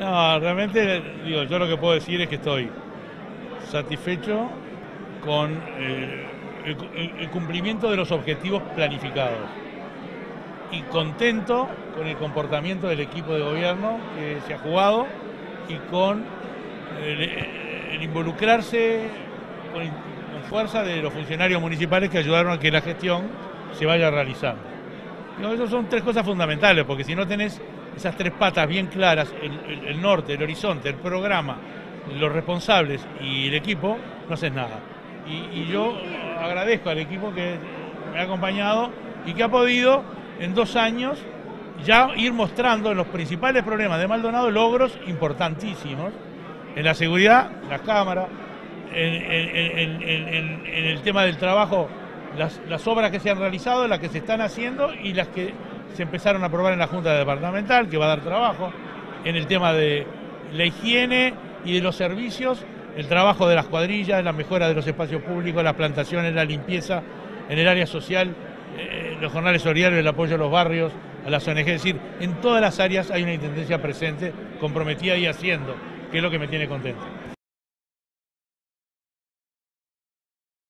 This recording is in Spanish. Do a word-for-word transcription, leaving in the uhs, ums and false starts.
No, realmente, digo, yo lo que puedo decir es que estoy satisfecho con eh, el, el- el cumplimiento de los objetivos planificados y contento con el comportamiento del equipo de gobierno que se ha jugado y con el, el involucrarse con, con fuerza de los funcionarios municipales que ayudaron a que la gestión se vaya realizando. Digo, esas son tres cosas fundamentales, porque si no tenés esas tres patas bien claras, el, el- el norte, el horizonte, el programa, los responsables y el equipo, no haces nada. Y, y yo agradezco al equipo que me ha acompañado y que ha podido en dos años ya ir mostrando en los principales problemas de Maldonado logros importantísimos en la seguridad, las cámaras, en, en- en- en- en- en el tema del trabajo, las, las obras que se han realizado, las que se están haciendo y las que se empezaron a aprobar en la Junta Departamental, que va a dar trabajo, en el tema de la higiene y de los servicios, el trabajo de las cuadrillas, la mejora de los espacios públicos, las plantaciones, la limpieza en el área social, eh, los jornales solidarios, el apoyo a los barrios, a las O N G, es decir, en todas las áreas hay una intendencia presente, comprometida y haciendo, que es lo que me tiene contento.